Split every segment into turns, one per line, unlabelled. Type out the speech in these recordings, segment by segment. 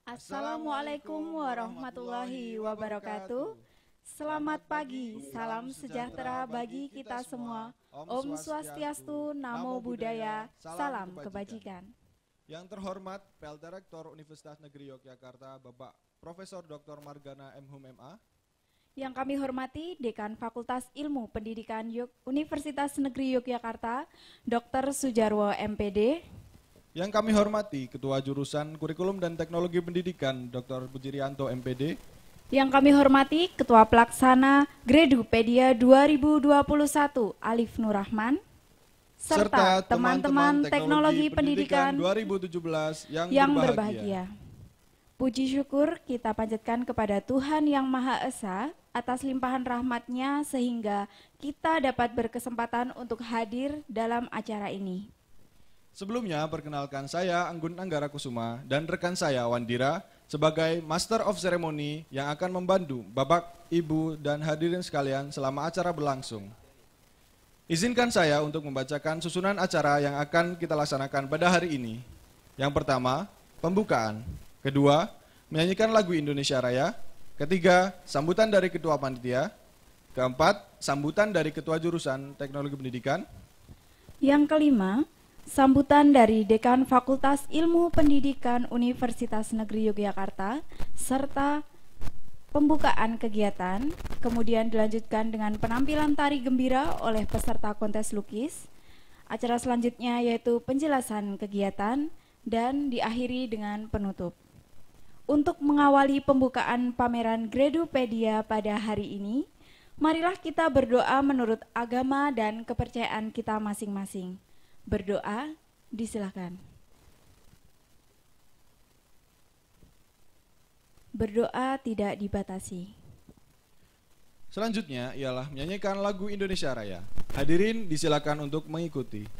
Assalamualaikum warahmatullahi wabarakatuh. Selamat pagi, salam sejahtera bagi kita semua. Om Swastiastu, Namo Buddhaya, salam kebajikan.
Yang terhormat PLT Rektor Universitas Negeri Yogyakarta, Bapak Profesor Dr. Margana M.Hum MA.
Yang kami hormati Dekan Fakultas Ilmu Pendidikan Universitas Negeri Yogyakarta, Dr. Sujarwo MPD.
Yang kami hormati Ketua Jurusan Kurikulum dan Teknologi Pendidikan, Dr. Pujirianto MPD.
Yang kami hormati Ketua Pelaksana Gradupedia 2021, Alif Nurrahman. Serta teman-teman Teknologi Pendidikan
2017
yang berbahagia. Puji syukur kita panjatkan kepada Tuhan Yang Maha Esa atas limpahan rahmat-Nya sehingga kita dapat berkesempatan untuk hadir dalam acara ini.
Sebelumnya, perkenalkan saya Anggun Anggara Kusuma dan rekan saya Wandira sebagai Master of Ceremony yang akan membantu Bapak, Ibu, dan hadirin sekalian selama acara berlangsung. Izinkan saya untuk membacakan susunan acara yang akan kita laksanakan pada hari ini. Yang pertama, pembukaan. Kedua, menyanyikan lagu Indonesia Raya. Ketiga, sambutan dari Ketua Panitia. Keempat, sambutan dari Ketua Jurusan Teknologi Pendidikan.
Yang kelima, sambutan dari Dekan Fakultas Ilmu Pendidikan Universitas Negeri Yogyakarta, serta pembukaan kegiatan, kemudian dilanjutkan dengan penampilan tari gembira oleh peserta kontes lukis. Acara selanjutnya yaitu penjelasan kegiatan dan diakhiri dengan penutup. Untuk mengawali pembukaan pameran Gradupedia pada hari ini, marilah kita berdoa menurut agama dan kepercayaan kita masing-masing. Berdoa, disilakan. Berdoa tidak dibatasi.
Selanjutnya ialah menyanyikan lagu Indonesia Raya. Hadirin disilakan untuk mengikuti.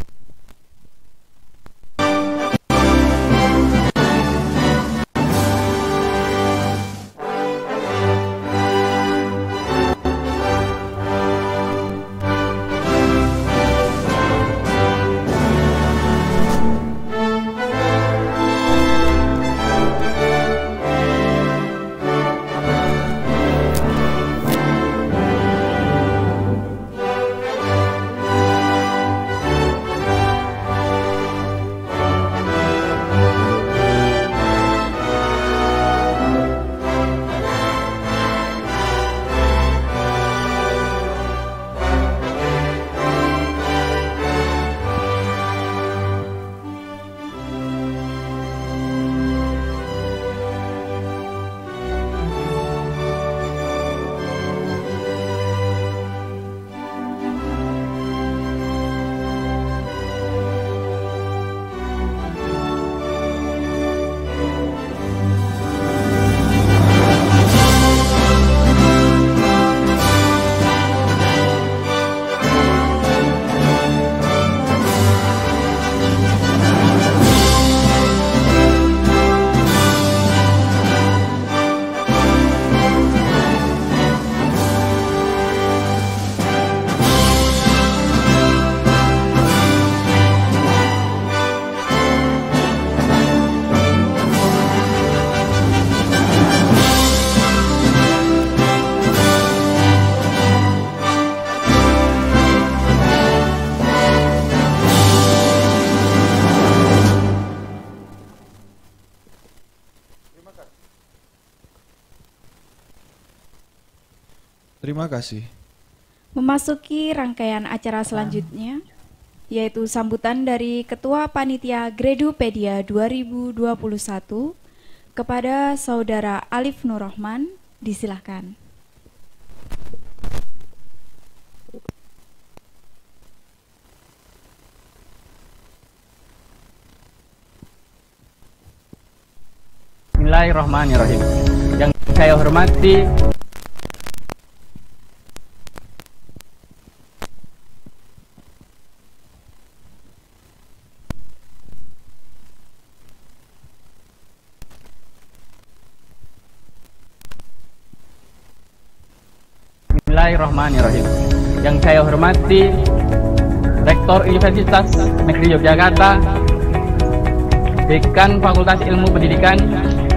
Terima kasih.
Memasuki rangkaian acara selanjutnya, yaitu sambutan dari Ketua Panitia Gradupedia 2021 kepada Saudara Alif Nurrahman, disilahkan.
Bismillahirrahmanirrahim. Yang saya hormati Bismillahirrahmanirrahim. Yang saya hormati Rektor Universitas Negeri Yogyakarta, Dekan Fakultas Ilmu Pendidikan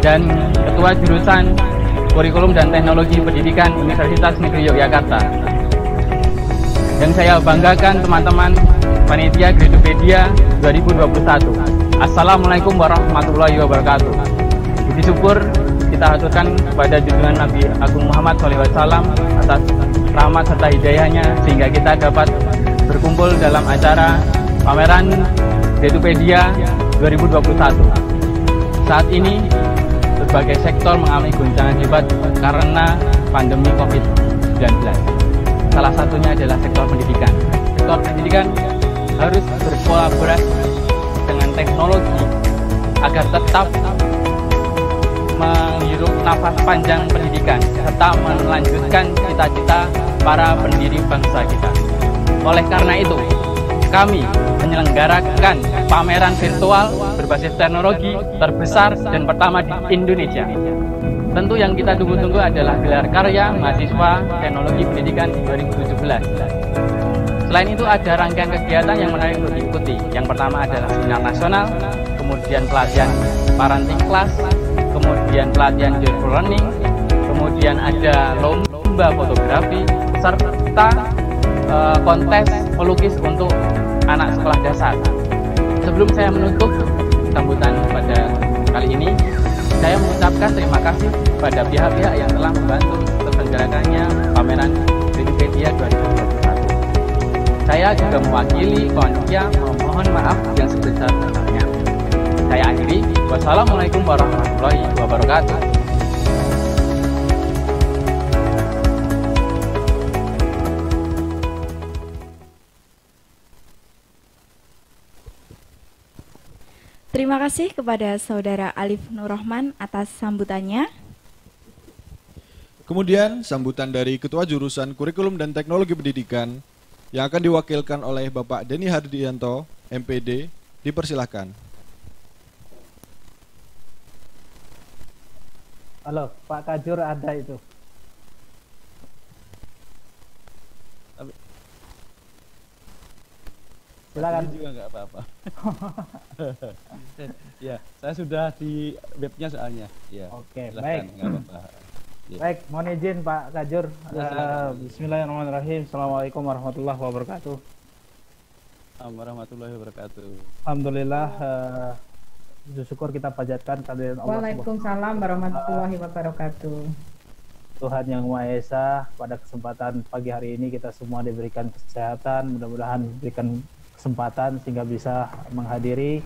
dan Ketua Jurusan Kurikulum dan Teknologi Pendidikan Universitas Negeri Yogyakarta. Yang saya banggakan teman-teman Panitia Gradupedia 2021. Assalamualaikum warahmatullahi wabarakatuh. Puji syukur kita haturkan kepada junjungan Nabi Agung Muhammad SAW atas rahmat serta hidayahnya sehingga kita dapat berkumpul dalam acara pameran Gradupedia 2021. Saat ini berbagai sektor mengalami goncangan hebat karena pandemi COVID-19. Salah satunya adalah sektor pendidikan. Sektor pendidikan harus berkolaborasi dengan teknologi agar tetap menghirup nafas panjang pendidikan serta melanjutkan cita-cita para pendiri bangsa kita. Oleh karena itu, kami menyelenggarakan pameran virtual berbasis teknologi terbesar dan pertama di Indonesia. Tentu yang kita tunggu-tunggu adalah gelar karya mahasiswa teknologi pendidikan 2017. Selain itu ada rangkaian kegiatan yang menarik untuk diikuti. Yang pertama adalah seminar nasional, kemudian pelatihan parenting class, kemudian pelatihan joyful learning, kemudian ada lomba fotografi, serta kontes melukis untuk anak sekolah dasar. Sebelum saya menutup sambutan pada kali ini, saya mengucapkan terima kasih pada pihak-pihak yang telah membantu terselenggarakannya pameran Gradupedia 2021. Saya juga mewakili panitia memohon maaf yang sebesar-besarnya. Saya akhiri. Wassalamualaikum warahmatullahi wabarakatuh.
Terima kasih kepada Saudara Alif Nurrohman atas sambutannya.
Kemudian sambutan dari Ketua Jurusan Kurikulum dan Teknologi Pendidikan yang akan diwakilkan oleh Bapak Denny Hardianto, MPD, dipersilahkan.
Halo, Pak Kajur ada itu. Silakan.
Juga nggak apa-apa. Ya, saya sudah di webnya soalnya. Ya.
Oke,
silakan,
baik.
nggak apa-apa. Ya.
Baik, mohon izin Pak Kajur.
silakan.
Bismillahirrahmanirrahim. Assalamualaikum warahmatullahi wabarakatuh.
Warahmatullahi wabarakatuh.
Alhamdulillah, puji syukur kita panjatkan kehadiran Allah
Waalaikumsalam warahmatullahi wabarakatuh.
Tuhan Yang Maha Esa. Pada kesempatan pagi hari ini kita semua diberikan kesehatan, mudah-mudahan diberikan kesempatan sehingga bisa menghadiri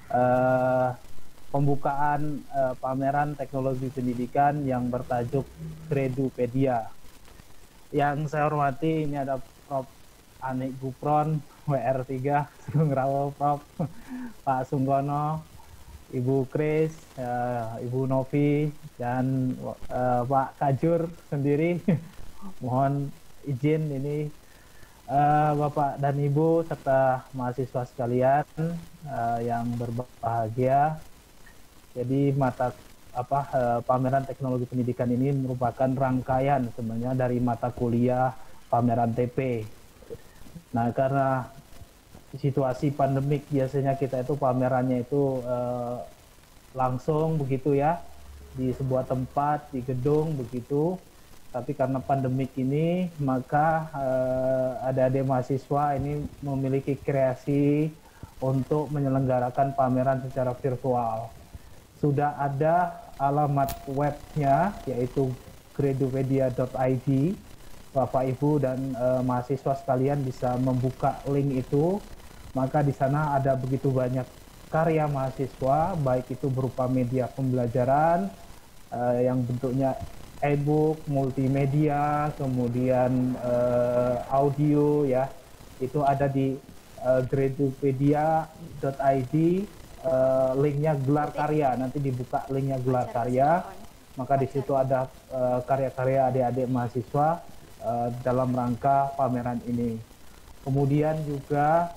pembukaan pameran teknologi pendidikan yang bertajuk Gradupedia. Yang saya hormati ini ada Prof. Anik Gupron, WR3, Sugeng Rawo, Prof. Pak Sunggono, Ibu Kris, Ibu Novi, dan Pak Kajur sendiri. Mohon izin ini Bapak dan Ibu serta mahasiswa sekalian yang berbahagia. Jadi pameran teknologi pendidikan ini merupakan rangkaian sebenarnya dari mata kuliah pameran TP. Nah, karena situasi pandemik biasanya kita itu pamerannya itu langsung begitu ya, di sebuah tempat, di gedung begitu. Tapi karena pandemik ini, maka adik-adik mahasiswa ini memiliki kreasi untuk menyelenggarakan pameran secara virtual. Sudah ada alamat webnya, yaitu gradupedia.id. Bapak, Ibu, dan mahasiswa sekalian bisa membuka link itu. Maka di sana ada begitu banyak karya mahasiswa, baik itu berupa media pembelajaran, yang bentuknya e-book, multimedia, kemudian audio ya, itu ada di gradupedia.id, linknya gelar karya, nanti dibuka linknya gelar karya, maka di situ ada karya-karya adik-adik mahasiswa dalam rangka pameran ini. Kemudian juga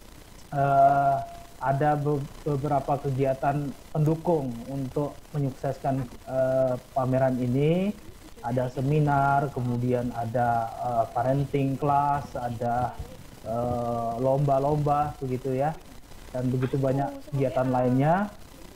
ada beberapa kegiatan pendukung untuk menyukseskan pameran ini. Ada seminar, kemudian ada parenting class, ada lomba-lomba begitu ya, dan begitu banyak kegiatan lainnya.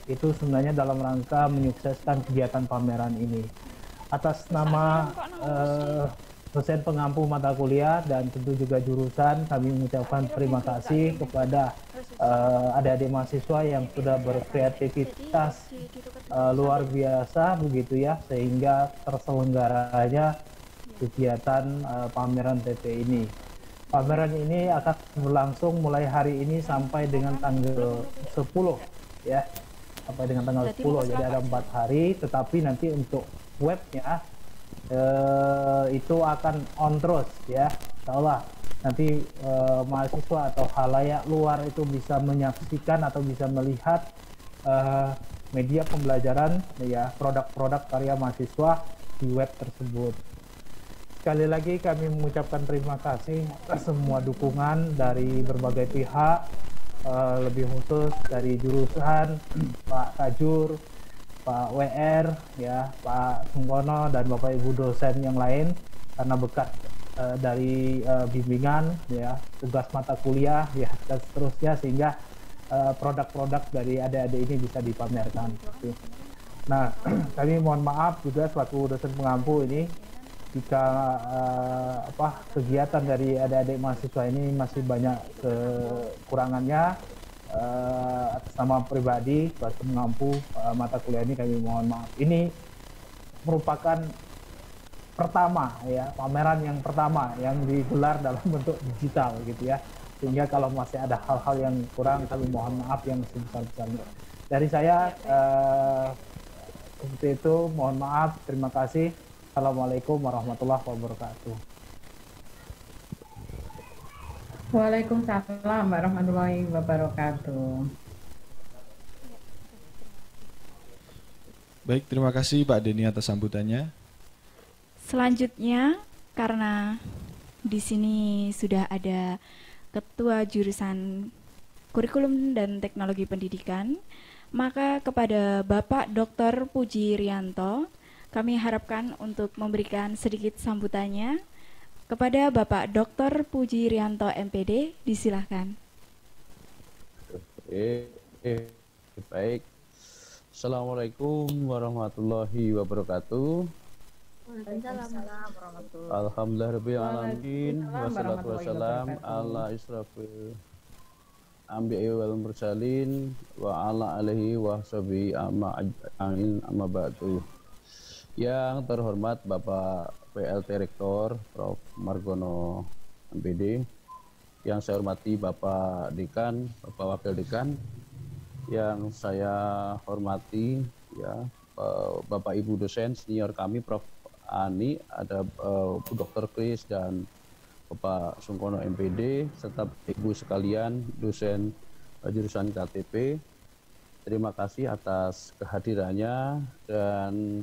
itu sebenarnya dalam rangka menyukseskan kegiatan pameran ini. Atas nama dosen pengampu mata kuliah dan tentu juga jurusan, kami mengucapkan terima kasih kepada adik-adik mahasiswa yang sudah berkreativitas luar biasa begitu ya, sehingga terselenggaranya kegiatan pameran TP ini. Pameran ini akan berlangsung mulai hari ini sampai dengan tanggal 10 ya, sampai dengan tanggal 10, jadi ada 4 hari, tetapi nanti untuk webnya itu akan on terus ya, insya Allah nanti mahasiswa atau khalayak luar itu bisa menyaksikan atau bisa melihat media pembelajaran ya, produk-produk karya mahasiswa di web tersebut. Sekali lagi kami mengucapkan terima kasih atas semua dukungan dari berbagai pihak, lebih khusus dari jurusan Pak Tajur, Pak WR, ya, Pak Sungkono, dan Bapak Ibu dosen yang lain, karena berkat dari bimbingan, ya, tugas mata kuliah, ya, dan seterusnya, sehingga produk-produk dari adik-adik ini bisa dipamerkan. Nah, kami mohon maaf juga selaku dosen pengampu ini, jika kegiatan dari adik-adik mahasiswa ini masih banyak kekurangannya. Atas nama pribadi sebagai pengampu mata kuliah ini kami mohon maaf. Ini merupakan pertama ya, pameran yang pertama yang digelar dalam bentuk digital gitu ya, sehingga kalau masih ada hal-hal yang kurang kami mohon maaf yang sebesar-besarnya. Dari saya seperti itu, mohon maaf, terima kasih. Assalamualaikum warahmatullahi wabarakatuh.
Waalaikumsalam warahmatullahi wabarakatuh.
Baik, terima kasih Pak Denny atas sambutannya.
Selanjutnya, karena di sini sudah ada Ketua Jurusan Kurikulum dan Teknologi Pendidikan, maka kepada Bapak Dr. Puji Rianto, kami harapkan untuk memberikan sedikit sambutannya. Kepada Bapak Dr. Puji Rianto MPD, disilahkan.
Baik. Assalamualaikum warahmatullahi wabarakatuh. Alhamdulillahirrahmanirrahim. Wassalatu wassalam ala israfil anbiya'i wal mursalin wa ala alihi wa sahbihi amma ba'du. Yang terhormat Bapak PLT Rektor Prof. Margono MPD, yang saya hormati Bapak Dekan, Bapak Wakil Dekan, yang saya hormati ya Bapak Ibu dosen senior kami Prof. Ani, ada Bu Dr. Kris dan Bapak Sungkono MPD, serta Ibu sekalian dosen jurusan KTP. Terima kasih atas kehadirannya, dan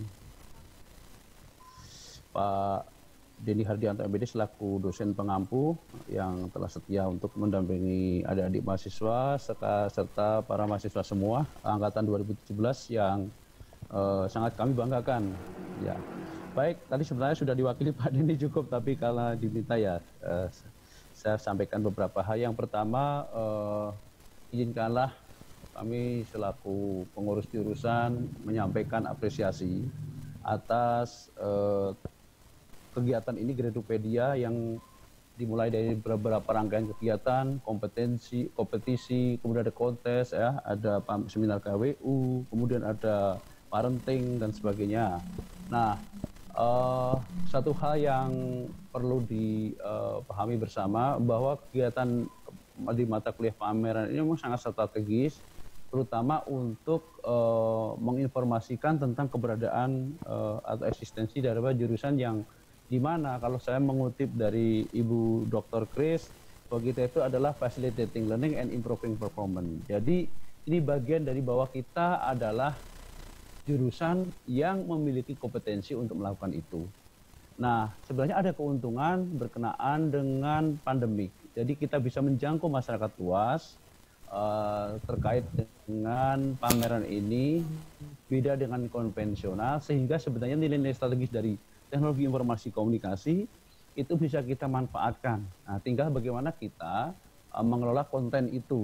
Pak Denny Hardianto MPD selaku dosen pengampu yang telah setia untuk mendampingi adik-adik mahasiswa serta para mahasiswa semua angkatan 2017 yang sangat kami banggakan. Ya, baik, tadi sebenarnya sudah diwakili Pak Denny cukup, tapi kalau diminta ya saya sampaikan beberapa hal. Yang pertama, izinkanlah kami selaku pengurus jurusan menyampaikan apresiasi atas kegiatan ini, Gradopedia, yang dimulai dari beberapa rangkaian kegiatan, kompetisi, kemudian ada kontes, ya, ada seminar KWU, kemudian ada parenting dan sebagainya. Nah, satu hal yang perlu dipahami bersama bahwa kegiatan di mata kuliah pameran ini memang sangat strategis, terutama untuk menginformasikan tentang keberadaan atau eksistensi dari jurusan yang dimana kalau saya mengutip dari Ibu Dr. Kris, bahwa kita itu adalah facilitating learning and improving performance. Jadi ini bagian dari bahwa kita adalah jurusan yang memiliki kompetensi untuk melakukan itu. Nah, sebenarnya ada keuntungan berkenaan dengan pandemik. Jadi kita bisa menjangkau masyarakat luas terkait dengan pameran ini, beda dengan konvensional, sehingga sebenarnya nilai-nilai strategis dari teknologi informasi komunikasi itu bisa kita manfaatkan. Nah, tinggal bagaimana kita mengelola konten itu.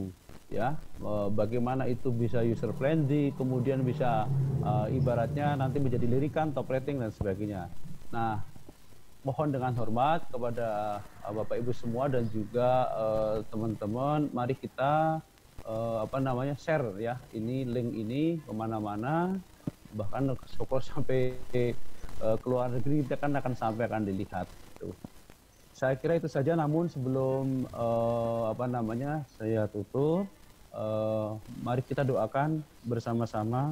ya, bagaimana itu bisa user friendly, kemudian bisa ibaratnya nanti menjadi lirikan, top rating dan sebagainya. Nah, mohon dengan hormat kepada Bapak Ibu semua dan juga teman-teman, mari kita share ya ini link ini kemana-mana, bahkan syukur sampai ke luar negeri kita akan dilihat. Tuh. Saya kira itu saja. Namun sebelum saya tutup, mari kita doakan bersama-sama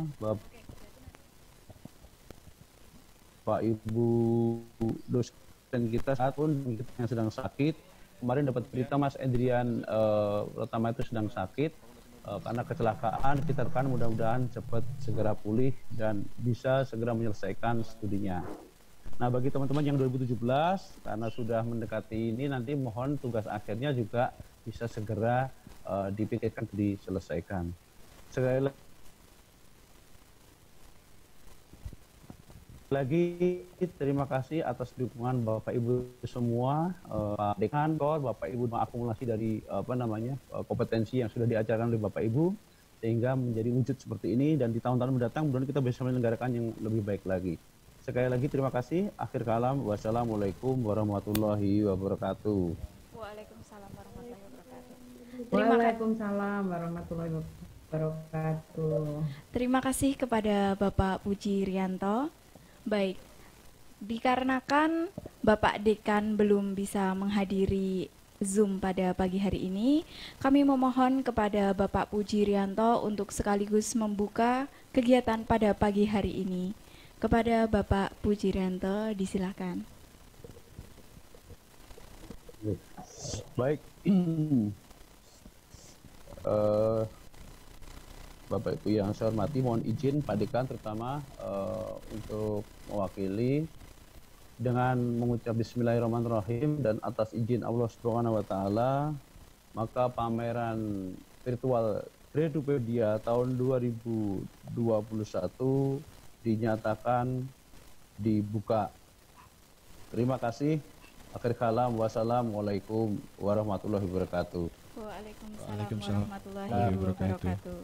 Bapak Ibu dosen kita saat pun yang sedang sakit. Kemarin dapat berita Mas Endrian pertama itu sedang sakit karena kecelakaan. Kita doakan mudah-mudahan cepat segera pulih dan bisa segera menyelesaikan studinya. Nah, bagi teman-teman yang 2017 karena sudah mendekati ini, nanti mohon tugas akhirnya juga bisa segera dipikirkan, diselesaikan. Sekali lagi terima kasih atas dukungan Bapak Ibu semua, Pak Dekan, Bapak Ibu mengakumulasi dari kompetensi yang sudah diajarkan oleh Bapak Ibu sehingga menjadi wujud seperti ini, dan di tahun-tahun mendatang mudah-mudahan kita bisa menyelenggarakan yang lebih baik lagi. Sekali lagi terima kasih. Akhir kalam, wassalamualaikum warahmatullahi wabarakatuh.
Waalaikumsalam warahmatullahi wabarakatuh.
Waalaikumsalam warahmatullahi wabarakatuh.
Terima kasih kepada Bapak Puji Rianto. Baik, dikarenakan Bapak Dekan belum bisa menghadiri Zoom pada pagi hari ini, kami memohon kepada Bapak Puji Rianto untuk sekaligus membuka kegiatan pada pagi hari ini. Kepada Bapak Puji Rianto, disilakan.
Baik, Bapak Ibu yang saya hormati, mohon izin Pak Dekan terutama untuk mewakili dengan mengucap Bismillahirrahmanirrahim dan atas izin Allah Subhanahu wa Ta'ala, maka pameran virtual Gradupedia tahun 2021 dinyatakan dibuka. Terima kasih. Akhir kalam, wassalamualaikum warahmatullahi wabarakatuh.
Waalaikumsalam warahmatullahi wabarakatuh.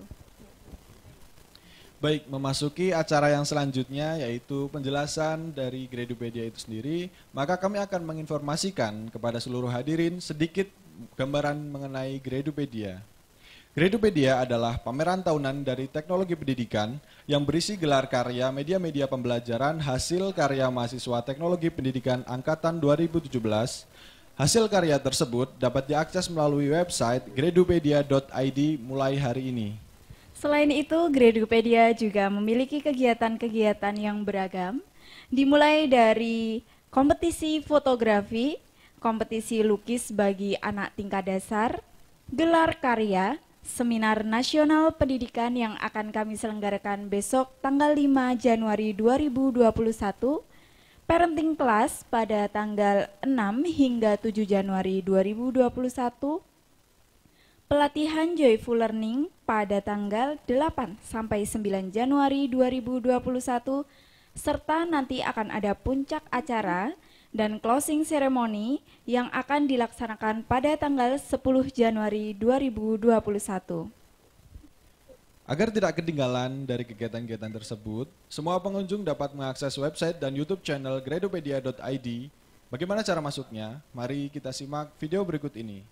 Baik, memasuki acara yang selanjutnya yaitu penjelasan dari Gradupedia itu sendiri, maka kami akan menginformasikan kepada seluruh hadirin sedikit gambaran mengenai Gradupedia. Gradupedia adalah pameran tahunan dari teknologi pendidikan yang berisi gelar karya media-media pembelajaran hasil karya mahasiswa teknologi pendidikan angkatan 2017. Hasil karya tersebut dapat diakses melalui website gradupedia.id mulai hari ini.
Selain itu, Gradupedia juga memiliki kegiatan-kegiatan yang beragam, dimulai dari kompetisi fotografi, kompetisi lukis bagi anak tingkat dasar, gelar karya, seminar nasional pendidikan yang akan kami selenggarakan besok tanggal 5 Januari 2021, parenting class pada tanggal 6 hingga 7 Januari 2021, pelatihan Joyful Learning pada tanggal 8 sampai 9 Januari 2021, serta nanti akan ada puncak acara dan closing ceremony yang akan dilaksanakan pada tanggal 10 Januari 2021.
Agar tidak ketinggalan dari kegiatan-kegiatan tersebut, semua pengunjung dapat mengakses website dan YouTube channel gradupedia.id. Bagaimana cara masuknya? Mari kita simak video berikut ini.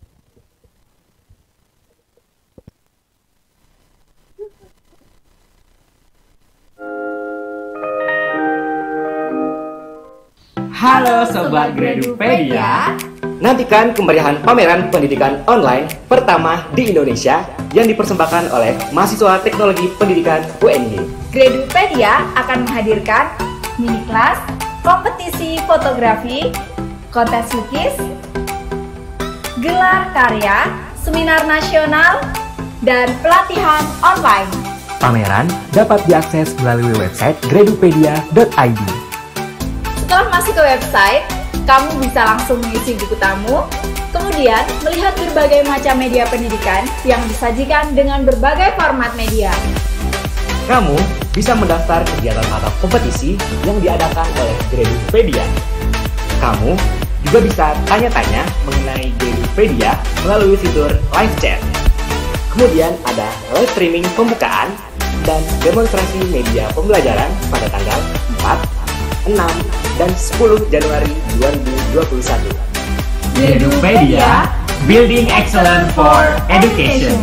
Halo Sobat Gradupedia, nantikan kemeriahan pameran pendidikan online pertama di Indonesia yang dipersembahkan oleh mahasiswa teknologi pendidikan UNY.
Gradupedia akan menghadirkan mini kelas, kompetisi fotografi, kontes lukis, gelar karya, seminar nasional, dan pelatihan online.
Pameran dapat diakses melalui website gradupedia.id.
Setelah masuk ke website, kamu bisa langsung mengisi buku tamu, kemudian melihat berbagai macam media pendidikan yang disajikan dengan berbagai format media.
Kamu bisa mendaftar kegiatan atau kompetisi yang diadakan oleh Gradupedia. Kamu juga bisa tanya-tanya mengenai Gradupedia melalui fitur live chat. Kemudian ada live streaming pembukaan dan demonstrasi media pembelajaran pada tanggal 4, 6, dan 10 Januari 2021.
Gredupedia, Building Excellence for Education.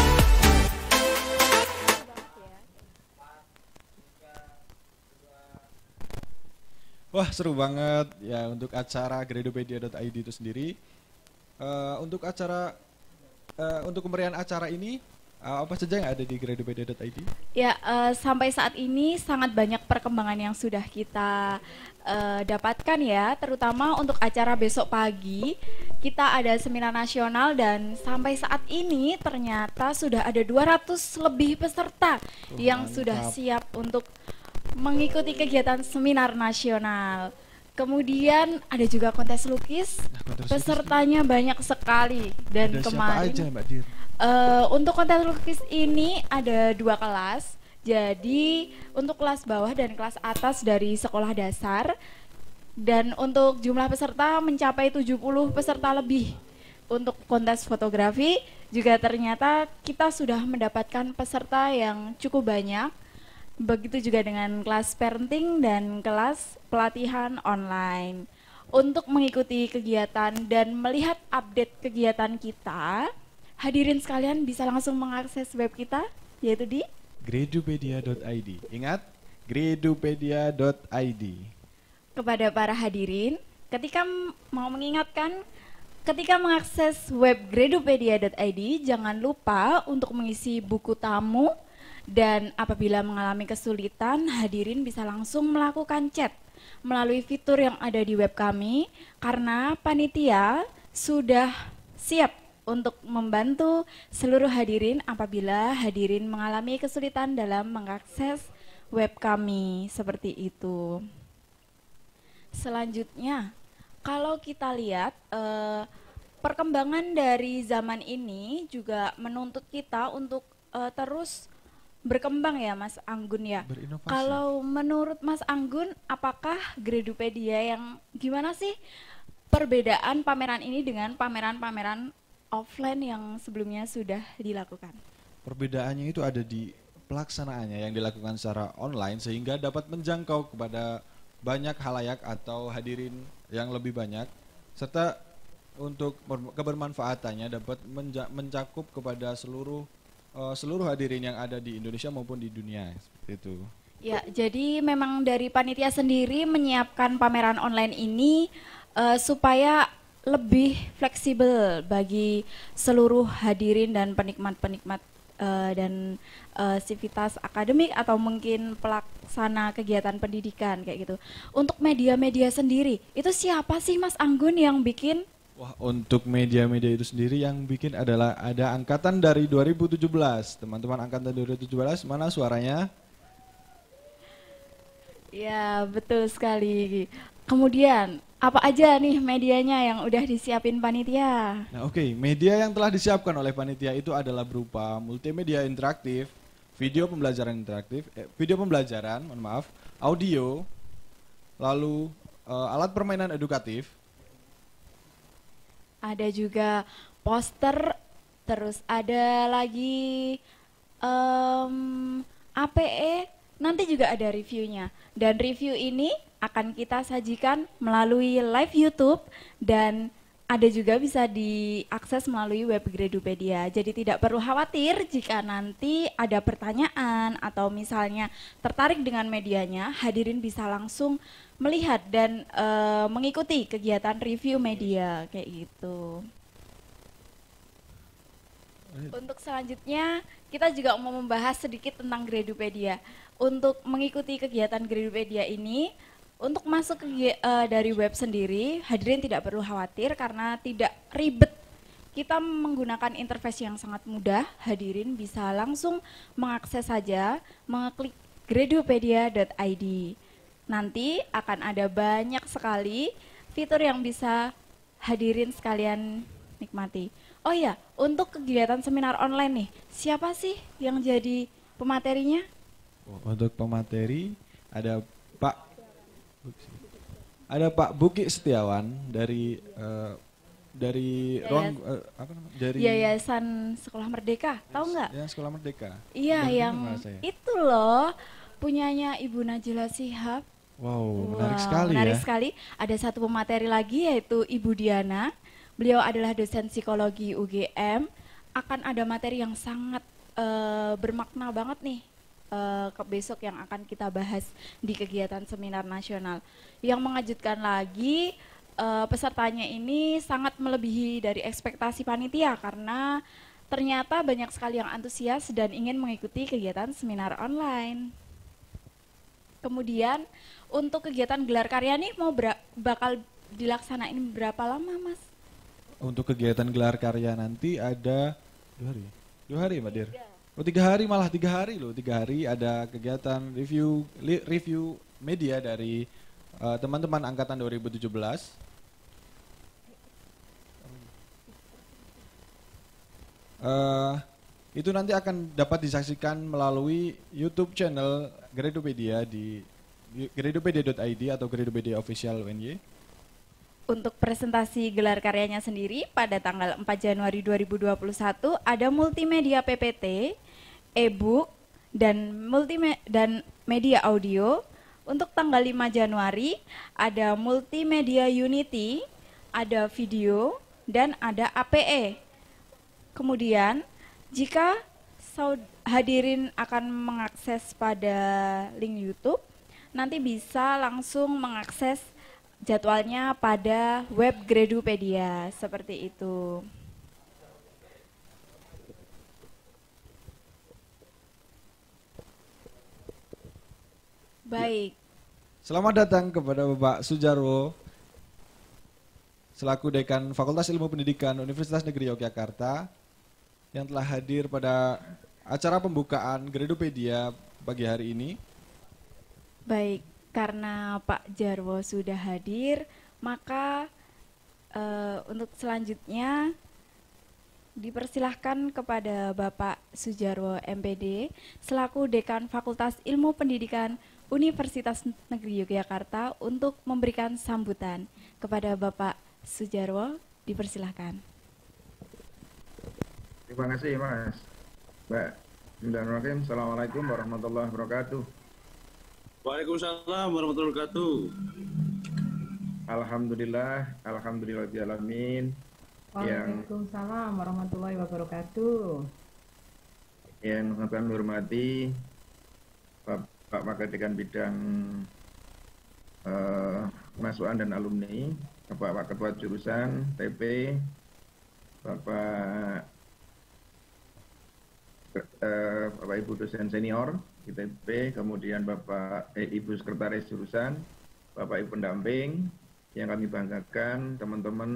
Wah, seru banget ya untuk acara gredupedia.id itu sendiri. Untuk kemeriahan acara ini, apa saja yang ada di gredupedia.id?
Ya, sampai saat ini sangat banyak perkembangan yang sudah kita dapatkan ya, terutama untuk acara besok pagi. Kita ada seminar nasional dan sampai saat ini ternyata sudah ada 200 lebih peserta yang sudah siap untuk mengikuti kegiatan seminar nasional. Kemudian ada juga kontes lukis, pesertanya banyak sekali dan
ada
kemarin
siapa aja, Mbak Dir?
Untuk kontes lukis ini ada 2 kelas. Jadi untuk kelas bawah dan kelas atas dari sekolah dasar. Dan untuk jumlah peserta mencapai 70 peserta lebih. Untuk kontes fotografi juga ternyata kita sudah mendapatkan peserta yang cukup banyak. Begitu juga dengan kelas parenting dan kelas pelatihan online. Untuk mengikuti kegiatan dan melihat update kegiatan kita, hadirin sekalian bisa langsung mengakses web kita, yaitu di
gredupedia.id. Ingat, gredupedia.id.
Kepada para hadirin, ketika mau mengingatkan, ketika mengakses web gredupedia.id, jangan lupa untuk mengisi buku tamu. Dan apabila mengalami kesulitan, hadirin bisa langsung melakukan chat melalui fitur yang ada di web kami, karena panitia sudah siap untuk membantu seluruh hadirin apabila hadirin mengalami kesulitan dalam mengakses web kami, seperti itu. Selanjutnya, kalau kita lihat perkembangan dari zaman ini juga menuntut kita untuk terus berkembang ya Mas Anggun ya.
Berinovasi.
Kalau menurut Mas Anggun, apakah Gredupedia yang gimana sih perbedaan pameran ini dengan pameran-pameran offline yang sebelumnya sudah dilakukan?
Perbedaannya itu ada di pelaksanaannya yang dilakukan secara online sehingga dapat menjangkau kepada banyak halayak atau hadirin yang lebih banyak, serta untuk kebermanfaatannya dapat mencakup kepada seluruh hadirin yang ada di Indonesia maupun di dunia, seperti itu.
Ya, jadi memang dari panitia sendiri menyiapkan pameran online ini supaya lebih fleksibel bagi seluruh hadirin dan penikmat-penikmat dan sivitas akademik atau mungkin pelaksana kegiatan pendidikan kayak gitu. Untuk media-media sendiri, itu siapa sih Mas Anggun yang bikin?
Wah, untuk media-media itu sendiri yang bikin adalah ada angkatan dari 2017. Teman-teman angkatan 2017, mana suaranya?
Ya, betul sekali. Kemudian, apa aja nih medianya yang udah disiapin panitia?
Nah, oke. Media yang telah disiapkan oleh panitia itu adalah berupa multimedia interaktif, video pembelajaran, audio, lalu alat permainan edukatif.
Ada juga poster, terus ada lagi APE, nanti juga ada reviewnya. Dan review ini akan kita sajikan melalui live YouTube dan ada juga bisa diakses melalui web Gredupedia. Jadi tidak perlu khawatir jika nanti ada pertanyaan atau misalnya tertarik dengan medianya, hadirin bisa langsung melihat dan mengikuti kegiatan review media kayak gitu. Untuk selanjutnya kita juga mau membahas sedikit tentang Gredupedia. Untuk mengikuti kegiatan Gredupedia ini, untuk masuk dari web sendiri, hadirin tidak perlu khawatir karena tidak ribet. Kita menggunakan interface yang sangat mudah, hadirin bisa langsung mengakses saja, mengeklik gredupedia.id. Nanti akan ada banyak sekali fitur yang bisa hadirin sekalian nikmati. Oh iya, untuk kegiatan seminar online nih, siapa sih yang jadi pematerinya?
Untuk pemateri ada Pak Buki Setiawan dari dari ruang apa namanya? Dari
Yayasan Sekolah Merdeka, tahu nggak?
Ya, Sekolah Merdeka.
Iya, yang itu loh punyanya Ibu Najila Shihab.
Wow, menarik sekali
menarik
ya.
sekali. Ada satu pemateri lagi yaitu Ibu Diana. Beliau adalah dosen psikologi UGM. Akan ada materi yang sangat bermakna banget nih ke besok yang akan kita bahas di kegiatan seminar nasional. Yang mengejutkan lagi, pesertanya ini sangat melebihi dari ekspektasi panitia karena ternyata banyak sekali yang antusias dan ingin mengikuti kegiatan seminar online. Kemudian untuk kegiatan gelar karya nih bakal dilaksanain berapa lama, Mas?
Untuk kegiatan gelar karya nanti ada 2 hari. 2 hari, Mbak Dir. Oh, 3 hari, malah 3 hari loh. 3 hari ada kegiatan review media dari teman-teman angkatan 2017. Itu nanti akan dapat disaksikan melalui YouTube channel Gradopedia di gradopedia.id atau Gradopedia Official UNY.
Untuk presentasi gelar karyanya sendiri pada tanggal 4 Januari 2021 ada multimedia PPT, e-book, dan media audio. Untuk tanggal 5 Januari ada multimedia Unity, ada video, dan ada APE. Kemudian jika hadirin akan mengakses pada link YouTube, nanti bisa langsung mengakses jadwalnya pada web Gradopedia, seperti itu. Baik.
Selamat datang kepada Bapak Sujarwo, selaku Dekan Fakultas Ilmu Pendidikan Universitas Negeri Yogyakarta, yang telah hadir pada acara pembukaan Gradopedia pagi hari ini.
Baik, karena Pak Jarwo sudah hadir, maka untuk selanjutnya dipersilahkan kepada Bapak Sujarwo MPD selaku Dekan Fakultas Ilmu Pendidikan Universitas Negeri Yogyakarta untuk memberikan sambutan. Kepada Bapak Sujarwo, dipersilahkan.
Terima kasih, Mas. Mbak. Bismillahirrahmanirrahim. Assalamualaikum warahmatullahi wabarakatuh.
Waalaikumsalam warahmatullahi wabarakatuh.
Alhamdulillahirrahmanirrahim.
Waalaikumsalam warahmatullahi wabarakatuh.
Yang kami hormati Bapak Wakil Bidang Kemahasiswaan dan Alumni, Bapak Ketua Jurusan TP, Bapak Ibu dosen senior di TP, kemudian Ibu Sekretaris Jurusan, Bapak Ibu pendamping, yang kami banggakan teman-teman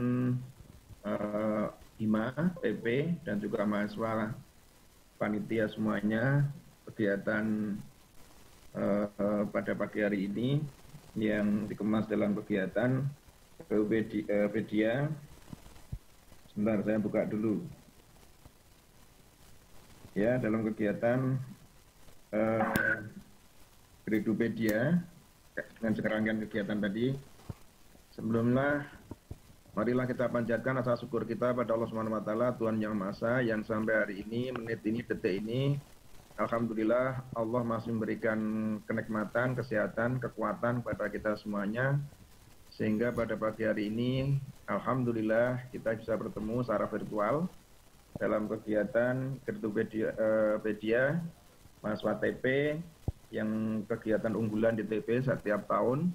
HIMA, TP, dan juga mahasiswa panitia semuanya kegiatan pada pagi hari ini yang dikemas dalam kegiatan Gradopedia. Sebentar, saya buka dulu. Ya, dalam kegiatan Gradopedia dengan serangkaian kegiatan tadi, sebelumnya marilah kita panjatkan rasa syukur kita pada Allah Subhanahu wa taala, Tuhan Yang Maha Esa, yang sampai hari ini, menit ini, detik ini, alhamdulillah Allah masih memberikan kenikmatan, kesehatan, kekuatan kepada kita semuanya, sehingga pada pagi hari ini alhamdulillah kita bisa bertemu secara virtual dalam kegiatan Gradopedia mahasiswa TP, yang kegiatan unggulan di TP setiap tahun.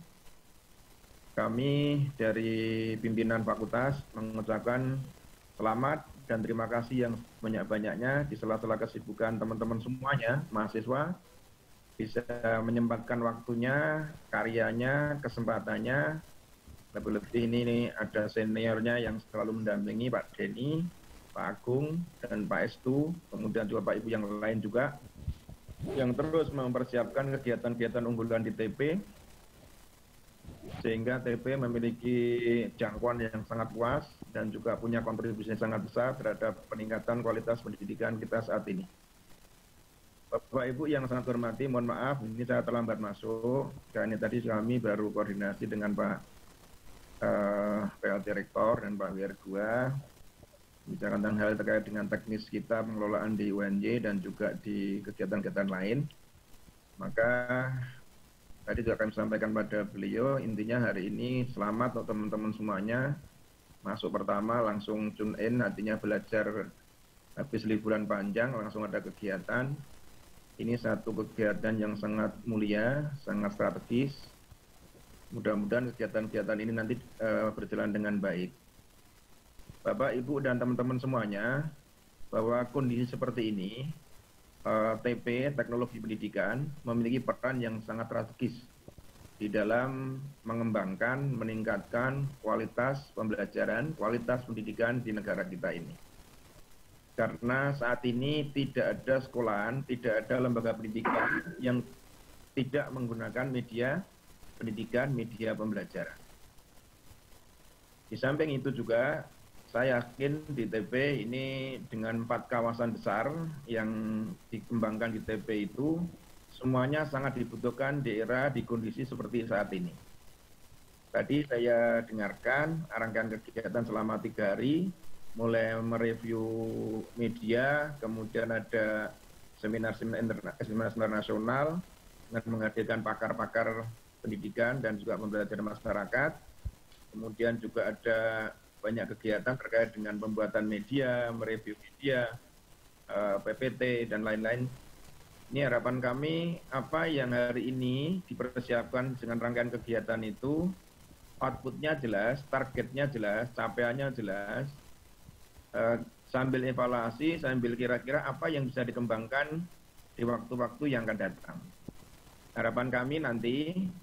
Kami dari pimpinan fakultas mengucapkan selamat dan terima kasih yang banyak-banyaknya di sela-sela kesibukan teman-teman semuanya, mahasiswa, bisa menyempatkan waktunya, karyanya, kesempatannya. Lebih-lebih ini ada seniornya yang selalu mendampingi, Pak Denny, Pak Agung, dan Pak Estu, kemudian juga Pak Ibu yang lain juga, yang terus mempersiapkan kegiatan-kegiatan unggulan di TP, sehingga TP memiliki jangkauan yang sangat luas dan juga punya kontribusi yang sangat besar terhadap peningkatan kualitas pendidikan kita saat ini. Bapak Ibu yang sangat hormati, mohon maaf ini saya terlambat masuk, karena tadi kami baru koordinasi dengan Pak PLT Rektor dan Pak WR2 bicara tentang hal terkait dengan teknis kita pengelolaan di UNJ dan juga di kegiatan-kegiatan lain. Maka tadi juga kami sampaikan pada beliau, intinya hari ini selamat untuk teman-teman semuanya. Masuk pertama langsung tune in, artinya belajar habis liburan panjang langsung ada kegiatan. Ini satu kegiatan yang sangat mulia, sangat strategis. Mudah-mudahan kegiatan-kegiatan ini nanti berjalan dengan baik. Bapak, Ibu, dan teman-teman semuanya, bahwa kondisi seperti ini, TP, Teknologi Pendidikan, memiliki peran yang sangat strategis di dalam mengembangkan, meningkatkan kualitas pembelajaran, kualitas pendidikan di negara kita ini. Karena saat ini tidak ada sekolahan, tidak ada lembaga pendidikan yang tidak menggunakan media pendidikan, media pembelajaran. Di samping itu juga, saya yakin di TP ini dengan 4 kawasan besar yang dikembangkan di TP itu, semuanya sangat dibutuhkan di era, di kondisi seperti saat ini. Tadi saya dengarkan rangkaian kegiatan selama 3 hari, mulai mereview media, kemudian ada seminar-seminar nasional, dengan menghadirkan pakar-pakar pendidikan dan juga pembelajaran masyarakat. Kemudian juga ada banyak kegiatan terkait dengan pembuatan media, mereview media, PPT, dan lain-lain. Ini harapan kami, apa yang hari ini dipersiapkan dengan rangkaian kegiatan itu, outputnya jelas, targetnya jelas, capaiannya jelas, sambil evaluasi, sambil kira-kira apa yang bisa dikembangkan di waktu-waktu yang akan datang. Harapan kami nanti,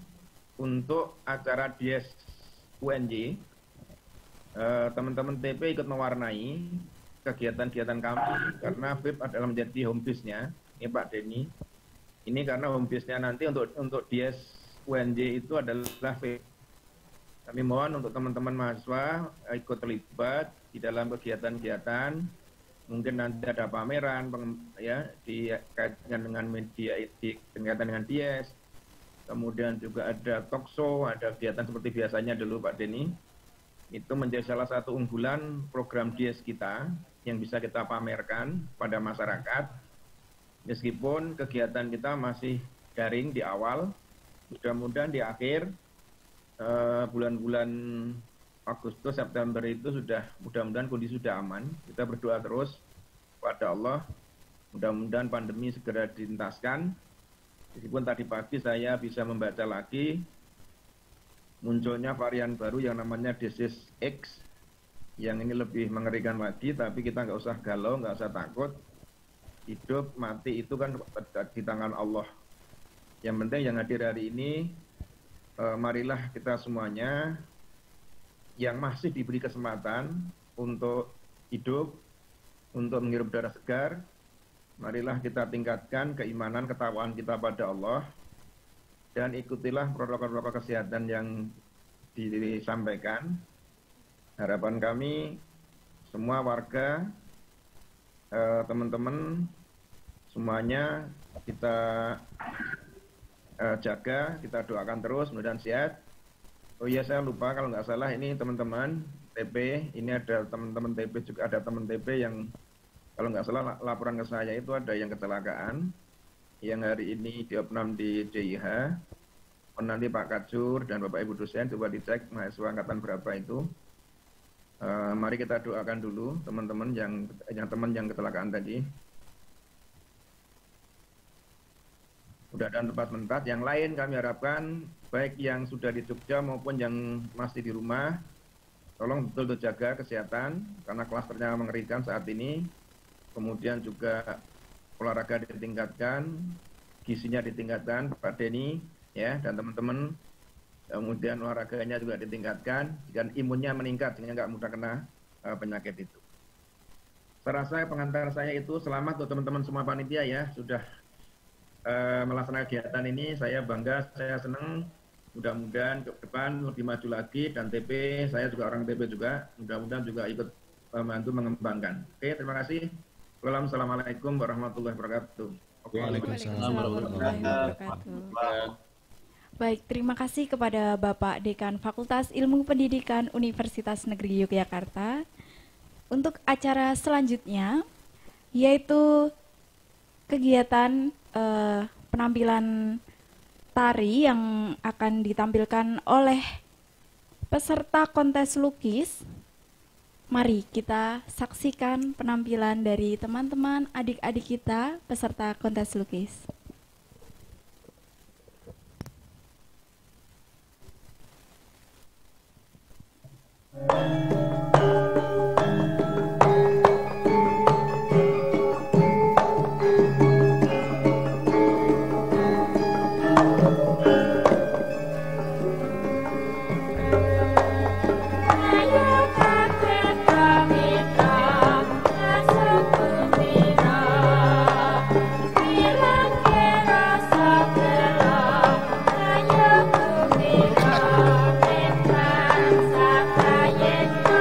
untuk acara Dies UNJ, teman-teman TP ikut mewarnai kegiatan-kegiatan kami karena VIP adalah menjadi home base-nya. Ini Pak Denny. Ini karena home base-nya nanti untuk Dies UNJ itu adalah VIP. Kami mohon untuk teman-teman mahasiswa ikut terlibat di dalam kegiatan-kegiatan. Mungkin nanti ada pameran ya dikaitkan dengan media, dikaitkan dengan Dies. Kemudian juga ada talk show, ada kegiatan seperti biasanya dulu Pak Denny. Itu menjadi salah satu unggulan program Dies kita yang bisa kita pamerkan pada masyarakat. Meskipun kegiatan kita masih daring di awal, mudah-mudahan di akhir bulan-bulan Agustus, September itu sudah, mudah-mudahan kondisi sudah aman. Kita berdoa terus pada Allah, mudah-mudahan pandemi segera dituntaskan. Meskipun tadi pagi saya bisa membaca lagi munculnya varian baru yang namanya Disease X, yang ini lebih mengerikan lagi, tapi kita nggak usah galau, nggak usah takut. Hidup mati itu kan di tangan Allah. Yang penting yang hadir hari ini, marilah kita semuanya yang masih diberi kesempatan untuk hidup, untuk menghirup udara segar, marilah kita tingkatkan keimanan, ketakwaan kita pada Allah, dan ikutilah protokol-protokol kesehatan yang disampaikan. Harapan kami, semua warga, teman-teman, semuanya kita jaga, kita doakan terus, mudah-mudahan sehat. Oh iya, saya lupa kalau nggak salah ini teman-teman TP, ini ada teman-teman TP juga, ada teman TP yang kalau nggak salah laporan ke saya itu ada yang kecelakaan, yang hari ini diopnam di DIH. Nanti Pak Kajur dan Bapak Ibu dosen coba dicek mahasiswa angkatan berapa itu. Mari kita doakan dulu teman-teman yang kecelakaan tadi. Mudah-mudahan tepat mentat. Yang lain kami harapkan baik yang sudah di Jogja maupun yang masih di rumah, tolong betul-betul jaga kesehatan karena klasternya mengerikan saat ini. Kemudian juga olahraga ditingkatkan, gizinya ditingkatkan, Pak Denny ya dan teman-teman. Kemudian olahraganya juga ditingkatkan dan imunnya meningkat sehingga nggak mudah kena penyakit itu. Saya rasa pengantar saya itu selamat untuk teman-teman semua panitia ya, sudah melaksanakan kegiatan ini. Saya bangga, saya senang. Mudah-mudahan ke depan lebih maju lagi dan TP, saya juga orang TP juga, mudah-mudahan juga ikut membantu mengembangkan. Oke, terima kasih. Assalamualaikum warahmatullahi wabarakatuh.
Waalaikumsalam warahmatullahi wabarakatuh.
Baik, terima kasih kepada Bapak Dekan Fakultas Ilmu Pendidikan Universitas Negeri Yogyakarta. Untuk acara selanjutnya, yaitu kegiatan penampilan tari yang akan ditampilkan oleh peserta kontes lukis. Mari kita saksikan penampilan dari teman-teman adik-adik kita peserta kontes lukis.
Yes.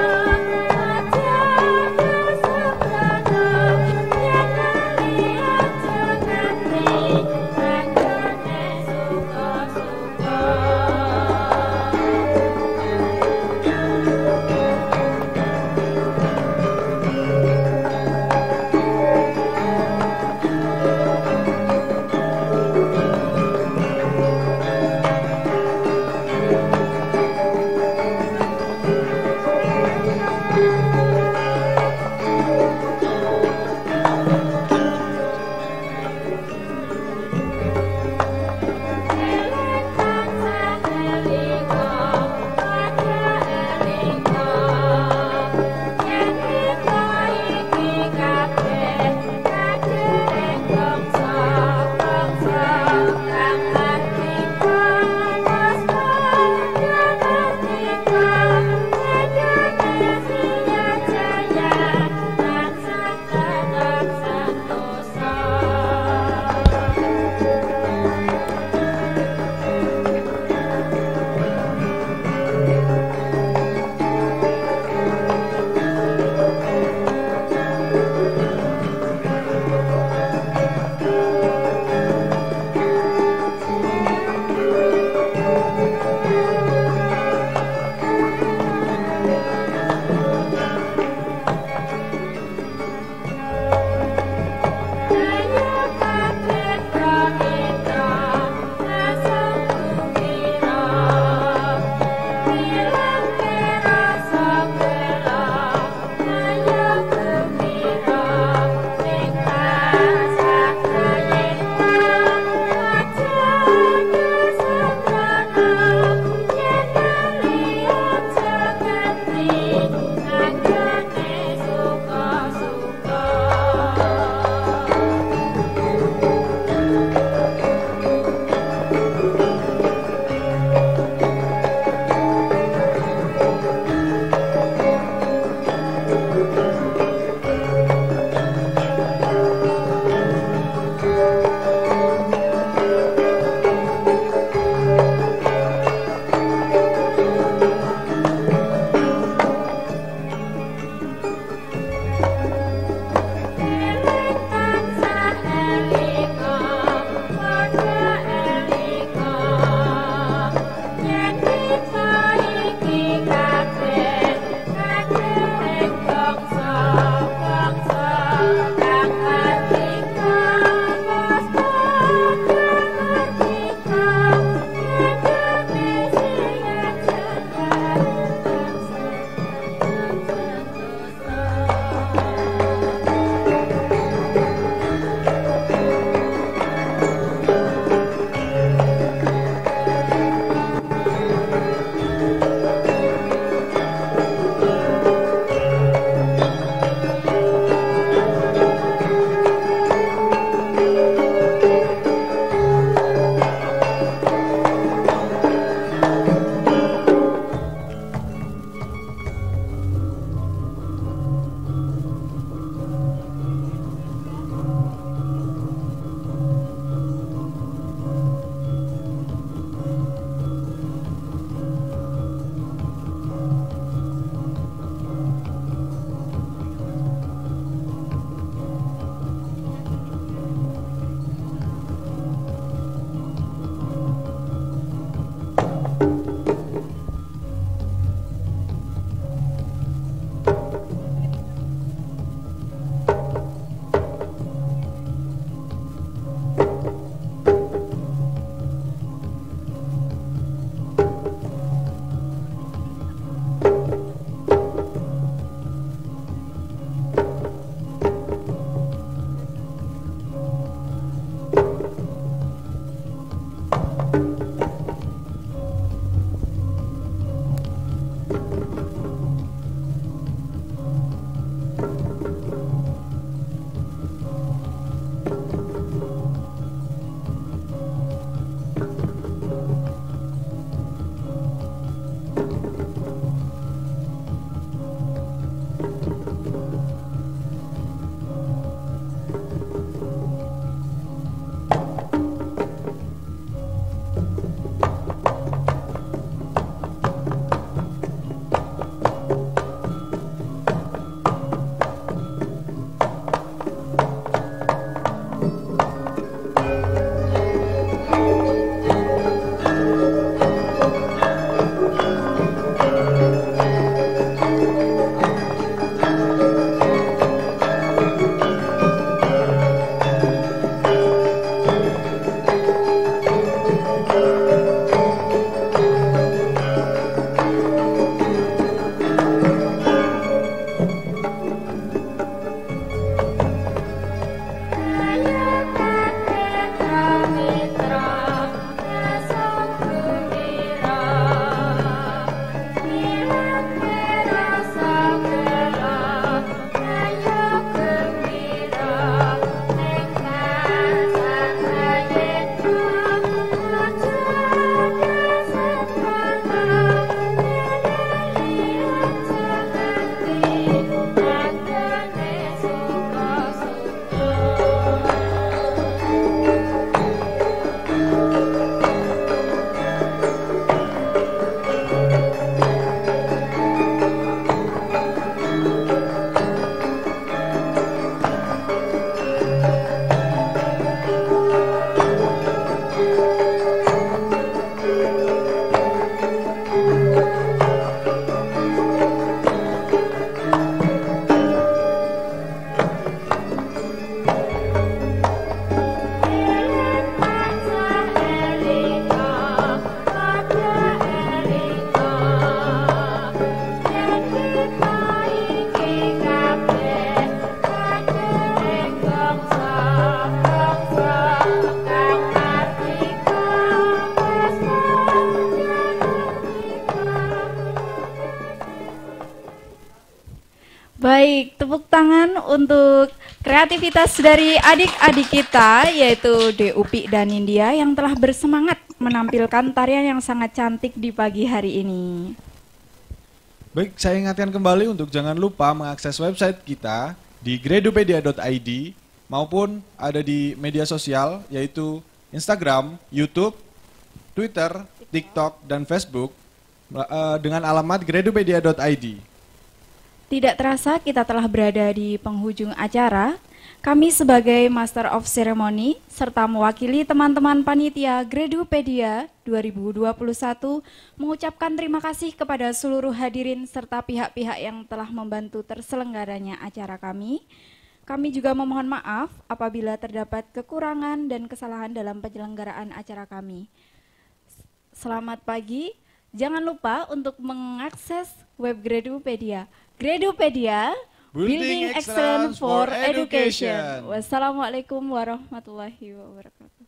Baik, tepuk tangan untuk kreativitas dari adik-adik kita, yaitu Upi dan India yang telah bersemangat menampilkan tarian yang sangat cantik di pagi hari ini.
Baik, saya ingatkan kembali untuk jangan lupa mengakses website kita di gradupedia.id maupun ada di media sosial yaitu Instagram, YouTube, Twitter, TikTok, dan Facebook dengan alamat gradupedia.id.
Tidak terasa kita telah berada di penghujung acara. Kami sebagai Master of Ceremony serta mewakili teman-teman panitia Gradupedia 2021 mengucapkan terima kasih kepada seluruh hadirin serta pihak-pihak yang telah membantu terselenggaranya acara kami. Kami juga memohon maaf apabila terdapat kekurangan dan kesalahan dalam penyelenggaraan acara kami. Selamat pagi. Jangan lupa untuk mengakses web Gradupedia. Gradupedia, Building Excellence for Education. Wassalamualaikum warahmatullahi wabarakatuh.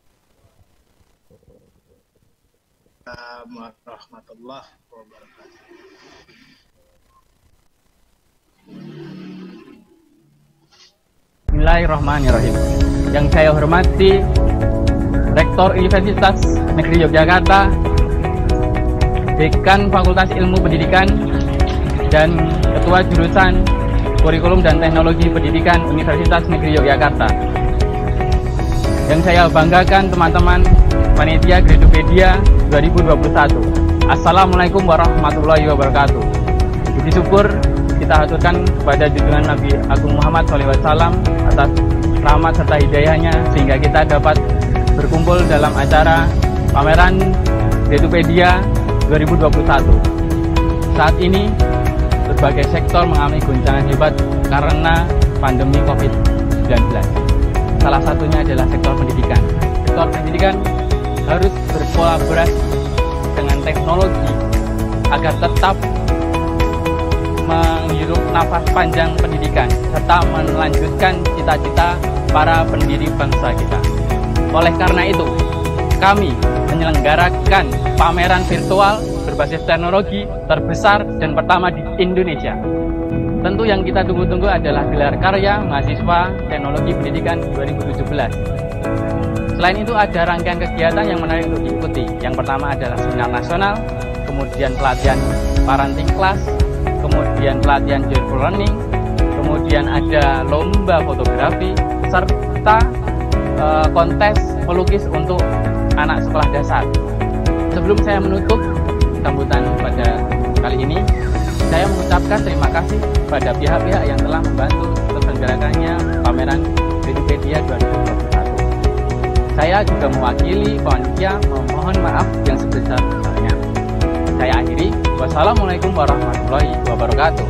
Warahmatullahi wabarakatuh.
Bismillahirrahmanirrahim. Yang saya hormati Rektor Universitas Negeri Yogyakarta, Dekan Fakultas Ilmu Pendidikan, dan Ketua Jurusan Kurikulum dan Teknologi Pendidikan Universitas Negeri Yogyakarta. Yang saya banggakan teman-teman panitia Gradupedia 2021. Assalamualaikum warahmatullahi wabarakatuh. Puji syukur kita haturkan kepada junjungan Nabi Agung Muhammad SAW atas rahmat serta hidayahnya sehingga kita dapat berkumpul dalam acara pameran Gradupedia 2021. Saat ini berbagai sektor mengalami goncangan hebat karena pandemi COVID-19. Salah satunya adalah sektor pendidikan. Sektor pendidikan harus berkolaborasi dengan teknologi agar tetap menghirup nafas panjang pendidikan serta melanjutkan cita-cita para pendiri bangsa kita. Oleh karena itu, kami menyelenggarakan pameran virtual berbasis teknologi terbesar dan pertama di Indonesia. Tentu yang kita tunggu-tunggu adalah gelar karya mahasiswa teknologi pendidikan 2017. Selain itu ada rangkaian kegiatan yang menarik untuk diikuti. Yang pertama adalah seminar nasional, kemudian pelatihan parenting class, kemudian pelatihan joyful learning, kemudian ada lomba fotografi, serta kontes pelukis untuk anak sekolah dasar. Sebelum saya menutup sambutan pada kali ini, saya mengucapkan terima kasih pada pihak-pihak yang telah membantu terselenggarakannya pameran Gradupedia 2021. Saya juga mewakili panitia memohon maaf yang sebesar-besarnya. Saya akhiri. Wassalamualaikum warahmatullahi wabarakatuh.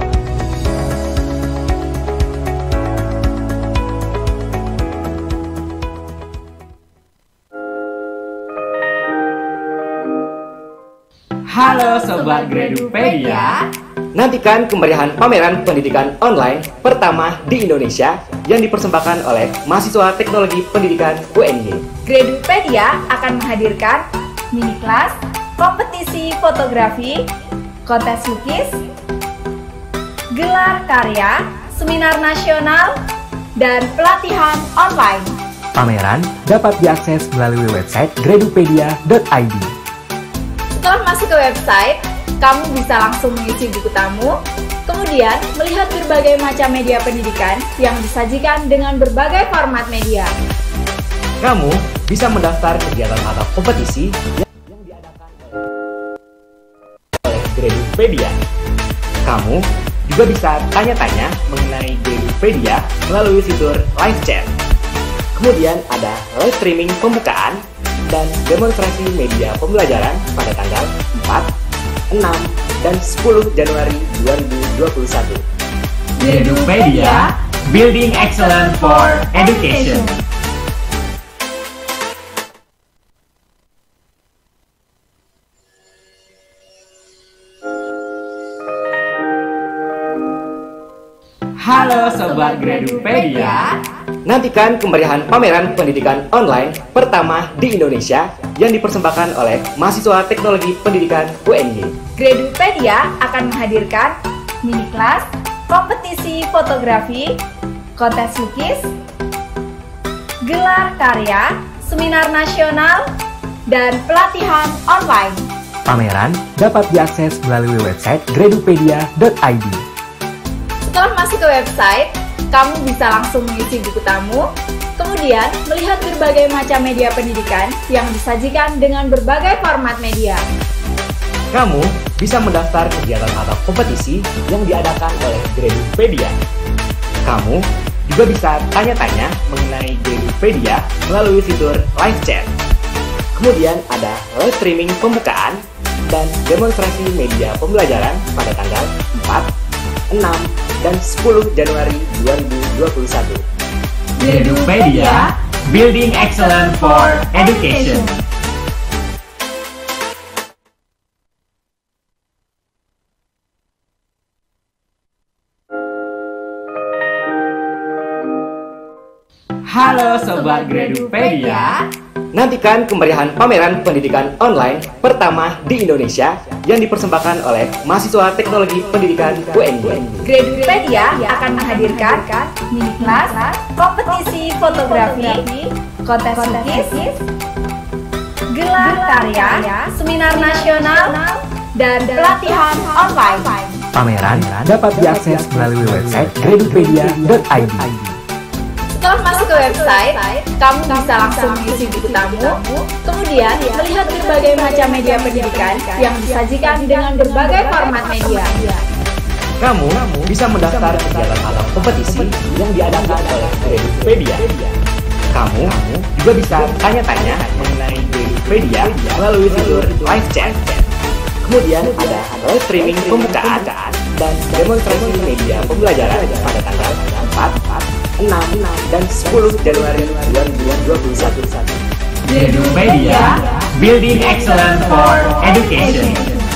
Halo Sobat Gradupedia.
Nantikan kemeriahan pameran pendidikan online pertama di Indonesia yang dipersembahkan oleh mahasiswa Teknologi Pendidikan UNY.
Gradupedia akan menghadirkan mini kelas, kompetisi fotografi, kontes lukis, gelar karya, seminar nasional, dan pelatihan online.
Pameran dapat diakses melalui website gradupedia.id.
Setelah masuk ke website, kamu bisa langsung mengisi buku tamu, kemudian melihat berbagai macam media pendidikan yang disajikan dengan berbagai format media.
Kamu bisa mendaftar kegiatan atau kompetisi yang diadakan oleh Gradupedia. Kamu juga bisa tanya-tanya mengenai Gradupedia melalui fitur live chat. Kemudian ada live streaming pembukaan dan demonstrasi media pembelajaran pada tanggal 4, 6, dan 10 Januari 2021.
Gradupedia, Building Excellence for Education. Halo Sobat Gradupedia.
Nantikan kemeriahan pameran pendidikan online pertama di Indonesia yang dipersembahkan oleh mahasiswa Teknologi Pendidikan UNY.
Gradupedia akan menghadirkan mini kelas, kompetisi fotografi, kontes lukis, gelar karya, seminar nasional, dan pelatihan online.
Pameran dapat diakses melalui website gradupedia.id.
Setelah masuk ke website, kamu bisa langsung mengisi buku tamu, kemudian melihat berbagai macam media pendidikan yang disajikan dengan berbagai format media.
Kamu bisa mendaftar kegiatan atau kompetisi yang diadakan oleh Gradupedia. Kamu juga bisa tanya-tanya mengenai Gradupedia melalui fitur live chat. Kemudian ada live streaming pembukaan dan demonstrasi media pembelajaran pada tanggal 4, 6, dan 10 Januari 2021.
Gradupedia, Building Excellence for Education. Halo Sobat Gradupedia.
Nantikan kemeriahan pameran pendidikan online pertama di Indonesia yang dipersembahkan oleh mahasiswa teknologi pendidikan UNY.
Gradupedia akan menghadirkan mini kelas, kompetisi fotografi, kontes lukis, gelar karya, seminar nasional, dan pelatihan online.
Pameran dapat diakses melalui website gradupedia.id.
Setelah masuk ke website, kamu bisa langsung mengisi buku tamu, kemudian melihat berbagai macam media pendidikan yang disajikan dengan berbagai format media.
Kamu bisa mendaftar kegiatan atau kompetisi yang diadakan oleh Gradupedia. Kamu juga bisa tanya-tanya mengenai Gradupedia melalui fitur live chat. Kemudian ada live streaming pembukaan dan demonstrasi media pembelajaran pada tanggal 4, 6, dan 10 Januari 2021.
Gradupedia, Building Excellence for Education.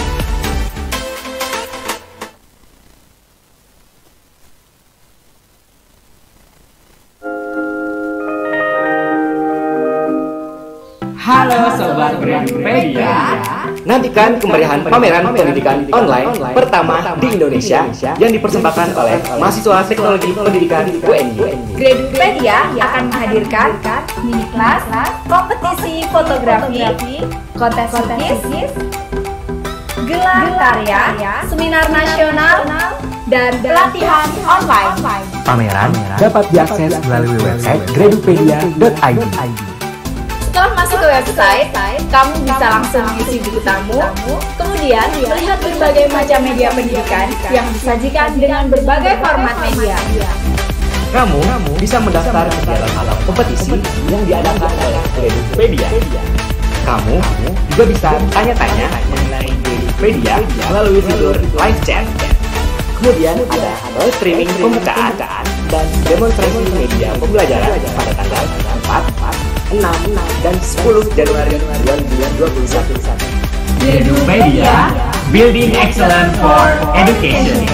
Halo Sobat Gradupedia.
Nantikan kemeriahan pameran pendidikan online pertama di Indonesia yang dipersembahkan oleh mahasiswa teknologi pendidikan UNY.
Gradupedia akan menghadirkan mini kelas, kompetisi fotografi, kontes lukis, gelar karya, seminar nasional, dan pelatihan online.
Pameran dapat diakses melalui website gradupedia.id.
Setelah masuk ke website, kamu bisa langsung mengisi buku tamu, kemudian melihat berbagai macam media pendidikan yang disajikan dengan berbagai format media.
Kamu bisa mendaftar kegiatan atau kompetisi yang diadakan oleh Gradupedia. Kamu juga bisa tanya-tanya mengenai Gradupedia melalui fitur live chat. Kemudian ada live streaming pembukaan dan demonstrasi media pembelajaran pada tanggal 4, 6, dan 10 Januari 2021.
Gradupedia, Building Excellence for Education.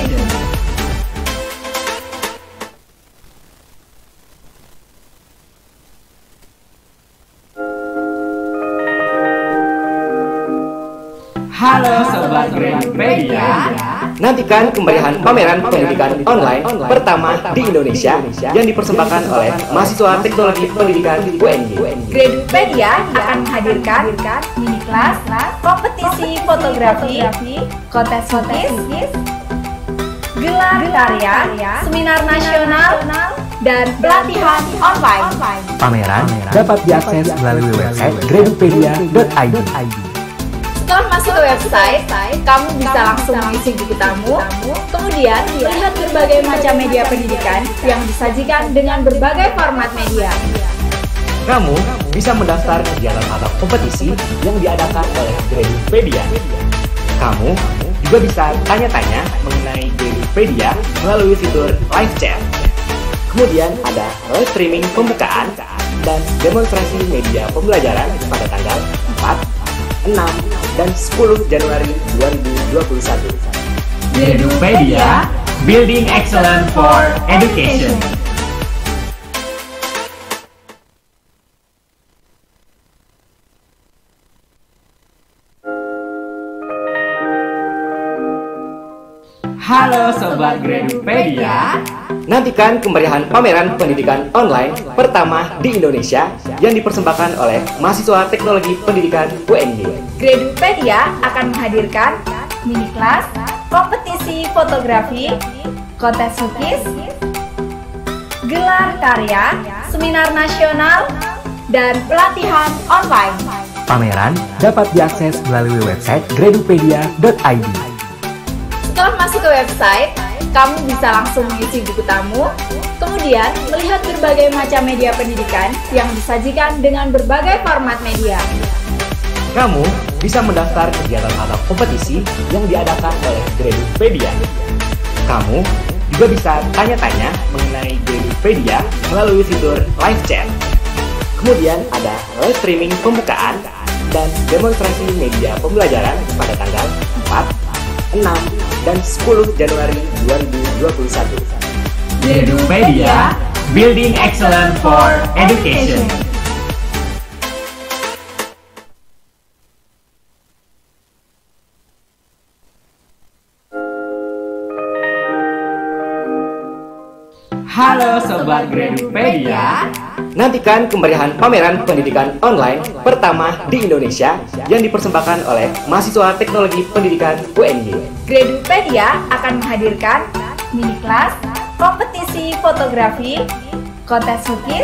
Halo Sobat Gradupedia.
Nantikan kemeriahan pameran pendidikan online pertama di Indonesia yang dipersembahkan oleh mahasiswa teknologi pendidikan UNY.
Gradupedia akan menghadirkan mini kelas, kompetisi fotografi, kontes lukis, gelar karya, seminar nasional, dan pelatihan online.
Pameran dapat diakses melalui website gradupedia.id.
Setelah masuk ke website, kamu bisa langsung mengisi buku tamu, kemudian melihat berbagai macam media pendidikan yang disajikan dengan berbagai format media.
Kamu bisa mendaftar kegiatan atau kompetisi yang diadakan oleh Gradupedia. Kamu juga bisa tanya-tanya mengenai Gradupedia melalui fitur live chat. Kemudian ada live streaming pembukaan dan demonstrasi media pembelajaran pada tanggal 4, 6, dan 10 Januari 2021.
Gradupedia, Building Excellence for Education. Halo Sobat Gradupedia.
Nantikan kemeriahan pameran pendidikan online pertama di Indonesia yang dipersembahkan oleh mahasiswa Teknologi Pendidikan UNY.
Gradupedia akan menghadirkan mini kelas, kompetisi fotografi, kontes lukis, gelar karya, seminar nasional, dan pelatihan online.
Pameran dapat diakses melalui website gradupedia.id.
Setelah masuk ke website, kamu bisa langsung mengisi buku tamu, kemudian melihat berbagai macam media pendidikan yang disajikan dengan berbagai format media.
Kamu bisa mendaftar kegiatan atau kompetisi yang diadakan oleh Gradupedia. Kamu juga bisa tanya-tanya mengenai Gradupedia melalui fitur live chat. Kemudian ada live streaming pembukaan dan demonstrasi media pembelajaran pada tanggal 4, 6, dan 10 Januari 2021.
Gradupedia, Building Excellence for Education. Halo Sobat Gradupedia.
Nantikan kemeriahan pameran pendidikan online pertama di Indonesia yang dipersembahkan oleh mahasiswa Teknologi Pendidikan UNY.
Gradupedia akan menghadirkan mini kelas, kompetisi fotografi, kontes lukis,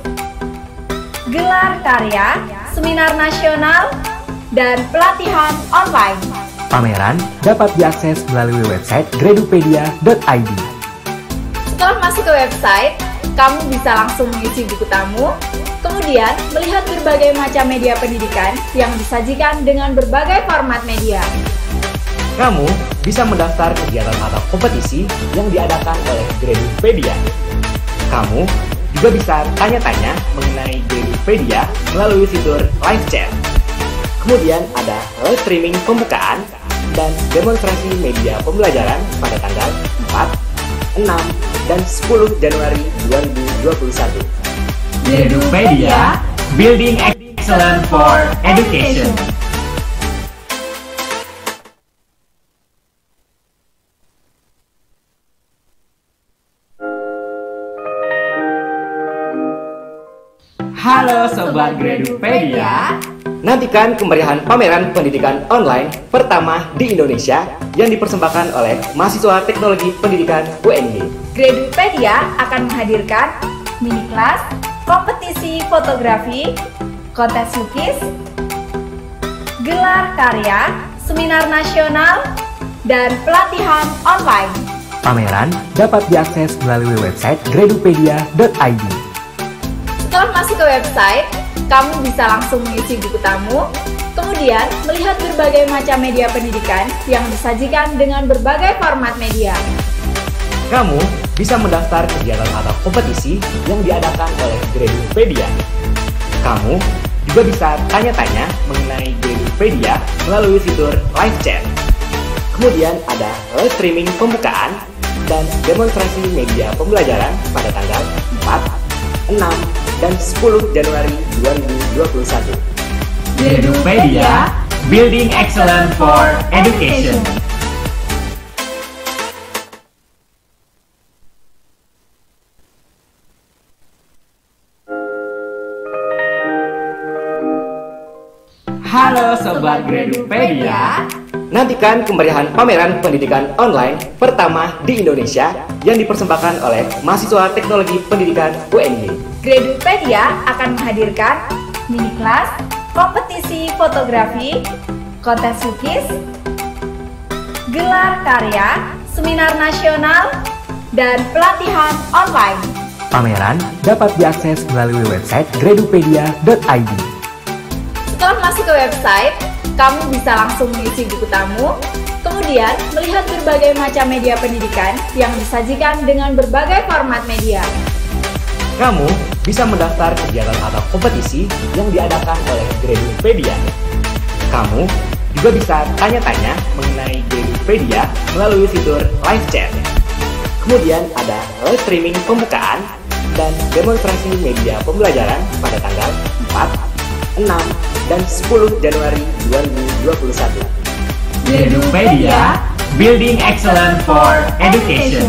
gelar karya, seminar nasional, dan pelatihan online.
Pameran dapat diakses melalui website gradupedia.id.
Setelah masuk ke website, kamu bisa langsung mengisi buku tamu, kemudian melihat berbagai macam media pendidikan yang disajikan dengan berbagai format media.
Kamu bisa mendaftar kegiatan atau kompetisi yang diadakan oleh Gradupedia. Kamu juga bisa tanya-tanya mengenai Gradupedia melalui fitur live chat. Kemudian ada live streaming pembukaan dan demonstrasi media pembelajaran pada tanggal 4, 6, dan 10 Januari 2021.
Gradupedia, Building Excellence for Education. Halo Sobat Gradupedia.
Nantikan kemeriahan pameran pendidikan online pertama di Indonesia yang dipersembahkan oleh mahasiswa Teknologi Pendidikan UNY.
Gradupedia akan menghadirkan mini kelas, kompetisi fotografi, kontes lukis, gelar karya, seminar nasional, dan pelatihan online.
Pameran dapat diakses melalui website gradupedia.id.
Setelah masuk ke website, kamu bisa langsung mengisi buku tamu, kemudian melihat berbagai macam media pendidikan yang disajikan dengan berbagai format media.
Kamu bisa mendaftar kegiatan atau kompetisi yang diadakan oleh Gradupedia. Kamu juga bisa tanya-tanya mengenai Gradupedia melalui fitur live chat. Kemudian ada live streaming pembukaan dan demonstrasi media pembelajaran pada tanggal 4, 6, dan 10 Januari 2021.
Gradupedia, Building Excellence for Education. Halo Sobat Gradupedia.
Nantikan kemeriahan pameran pendidikan online pertama di Indonesia yang dipersembahkan oleh mahasiswa Teknologi Pendidikan UNY.
Gradupedia akan menghadirkan mini kelas, kompetisi fotografi, kontes lukis, gelar karya, seminar nasional, dan pelatihan online.
Pameran dapat diakses melalui website gradupedia.id.
Setelah masuk ke website, kamu bisa langsung mengisi buku tamu, kemudian melihat berbagai macam media pendidikan yang disajikan dengan berbagai format media.
Kamu bisa mendaftar kegiatan atau kompetisi yang diadakan oleh Gradupedia. Kamu juga bisa tanya-tanya mengenai Gradupedia melalui fitur live chat. Kemudian ada live streaming pembukaan dan demonstrasi media pembelajaran pada tanggal 4, 6, dan 10 Januari 2021.
Gradupedia, Building Excellence for Education.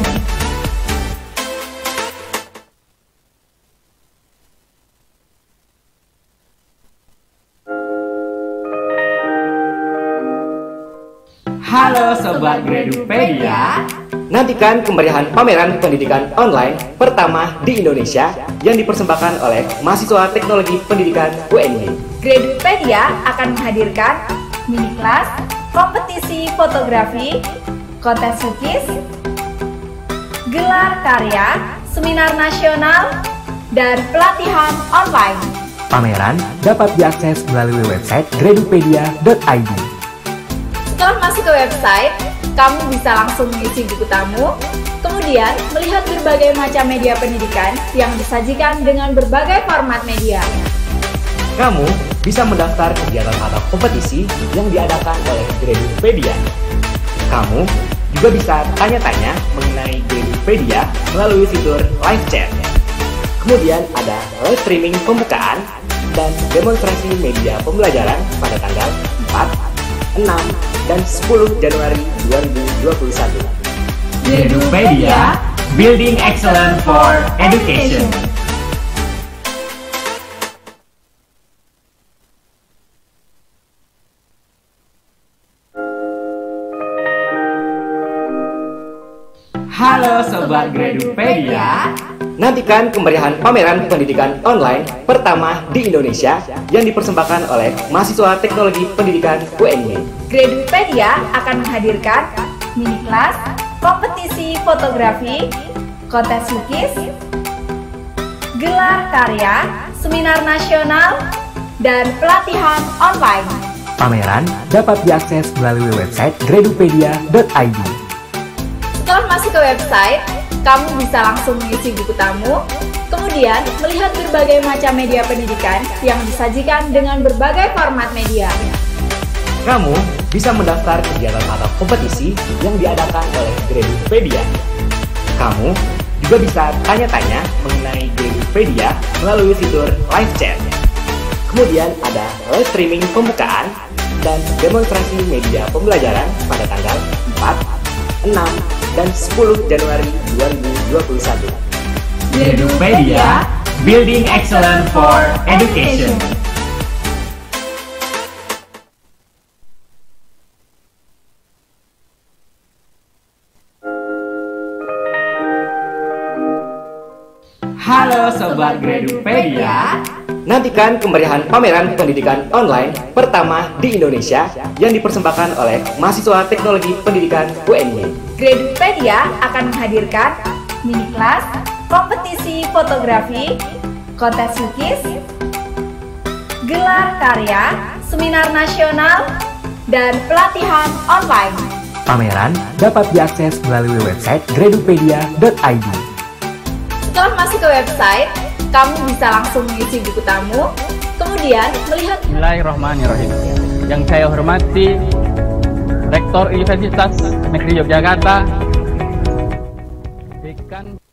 Halo Sobat Gradupedia.
Nantikan kemeriahan pameran pendidikan online pertama di Indonesia yang dipersembahkan oleh mahasiswa Teknologi Pendidikan UNY.
Gradupedia akan menghadirkan mini kelas, kompetisi fotografi, kontes lukis, gelar karya, seminar nasional, dan pelatihan online.
Pameran dapat diakses melalui website gradupedia.id.
Setelah masuk ke website, kamu bisa langsung mengisi buku tamu, kemudian melihat berbagai macam media pendidikan yang disajikan dengan berbagai format media.
Kamu bisa mendaftar kegiatan atau kompetisi yang diadakan oleh Gradupedia. Kamu juga bisa tanya-tanya mengenai Gradupedia melalui fitur live chat. Kemudian ada live streaming pembukaan dan demonstrasi media pembelajaran pada tanggal 4, 6, dan 10 Januari 2021.
Gradupedia, Building Excellence for Education. Halo Sobat Gradupedia.
Nantikan kemeriahan pameran pendidikan online pertama di Indonesia yang dipersembahkan oleh mahasiswa Teknologi Pendidikan UNY.
Gradupedia akan menghadirkan mini kelas, kompetisi fotografi, kontes lukis, gelar karya, seminar nasional, dan pelatihan online.
Pameran dapat diakses melalui website gradupedia.id.
Setelah masuk ke website, kamu bisa langsung mengisi buku tamu, kemudian melihat berbagai macam media pendidikan yang disajikan dengan berbagai format media.
Kamu bisa mendaftar kegiatan atau kompetisi yang diadakan oleh Gradupedia. Kamu juga bisa tanya-tanya mengenai Gradupedia melalui fitur live chat. Kemudian ada live streaming pembukaan dan demonstrasi media pembelajaran pada tanggal 4, 6, dan 10 Januari 2021.
Gradupedia, Building Excellence for Education. Halo Sobat Gradupedia.
Nantikan kemeriahan pameran pendidikan online pertama di Indonesia yang dipersembahkan oleh mahasiswa Teknologi Pendidikan UNY.
Gradupedia akan menghadirkan mini kelas, kompetisi fotografi, kontes lukis, gelar karya, seminar nasional, dan pelatihan online.
Pameran dapat diakses melalui website gradupedia.id.
Setelah masuk ke website, kamu bisa langsung mengisi buku tamu, kemudian melihat.
Bismillahirrahmanirrahim. Yang saya hormati Rektor Universitas Negeri Yogyakarta, Dekan